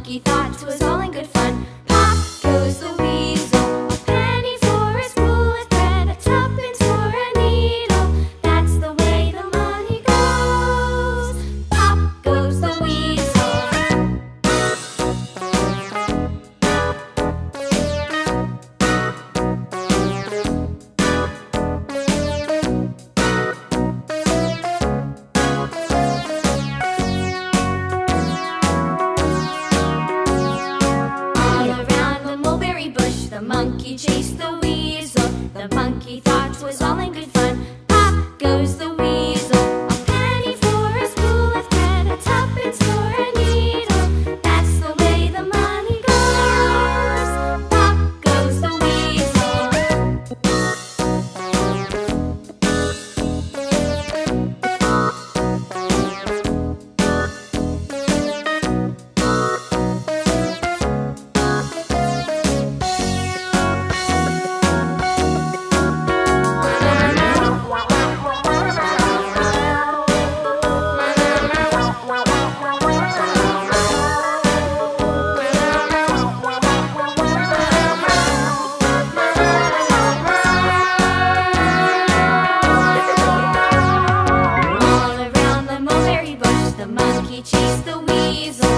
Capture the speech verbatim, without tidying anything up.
monkey thought 'twas all in good fun. Pop goes the weasel, a penny for a spool of thread, a tuppence for a needle. That's the way the money goes. Pop goes the weasel. All around the mulberry bush, the monkey chased the weasel. The monkey thought 'twas all in good fun. Pop goes the weasel, a penny for a spool of thread, a tuppence for a needle. That's the way the money goes. Pop goes the weasel. All around the mulberry bush, the monkey chased the weasel.